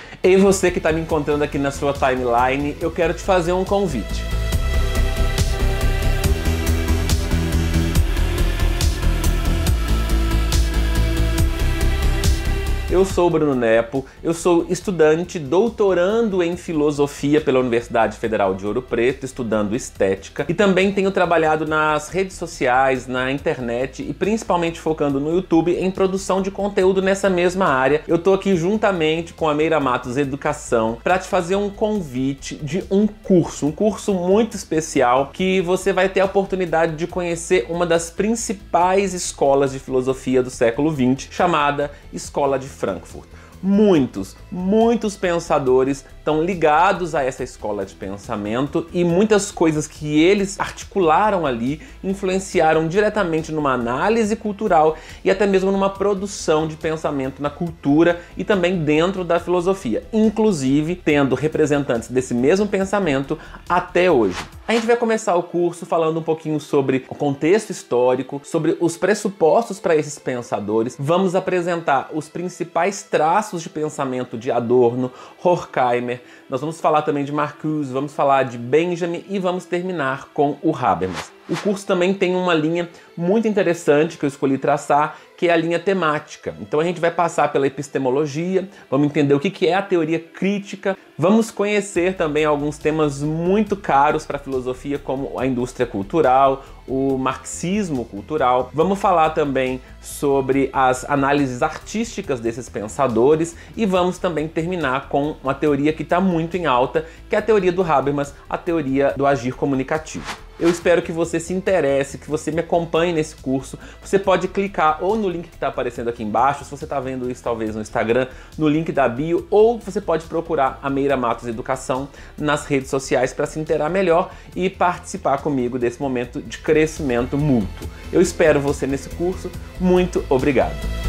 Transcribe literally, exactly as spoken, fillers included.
E você que está me encontrando aqui na sua timeline, eu quero te fazer um convite. Eu sou o Bruno Nepo, eu sou estudante doutorando em filosofia pela Universidade Federal de Ouro Preto, estudando estética, e também tenho trabalhado nas redes sociais, na internet e principalmente focando no YouTube em produção de conteúdo nessa mesma área. Eu tô aqui juntamente com a Meira Matos Educação para te fazer um convite de um curso, um curso muito especial que você vai ter a oportunidade de conhecer uma das principais escolas de filosofia do século vinte, chamada Escola de Frankfurt. Muitos, muitos pensadores estão ligados a essa escola de pensamento e muitas coisas que eles articularam ali influenciaram diretamente numa análise cultural e até mesmo numa produção de pensamento na cultura e também dentro da filosofia, inclusive tendo representantes desse mesmo pensamento até hoje. A gente vai começar o curso falando um pouquinho sobre o contexto histórico, sobre os pressupostos para esses pensadores. Vamos apresentar os principais traços de pensamento de Adorno, Horkheimer. Nós vamos falar também de Marcuse, vamos falar de Benjamin e vamos terminar com o Habermas. O curso também tem uma linha muito interessante que eu escolhi traçar, que é a linha temática. Então a gente vai passar pela epistemologia, vamos entender o que é a teoria crítica, vamos conhecer também alguns temas muito caros para a filosofia, como a indústria cultural, o marxismo cultural. Vamos falar também sobre as análises artísticas desses pensadores e vamos também terminar com uma teoria que está muito em alta, que é a teoria do Habermas, a teoria do agir comunicativo. Eu espero que você se interesse, que você me acompanhe nesse curso. Você pode clicar ou no link que está aparecendo aqui embaixo, se você está vendo isso talvez no Instagram, no link da bio, ou você pode procurar a Meira Matos Educação nas redes sociais para se inteirar melhor e participar comigo desse momento de crescimento mútuo. Eu espero você nesse curso. Muito obrigado!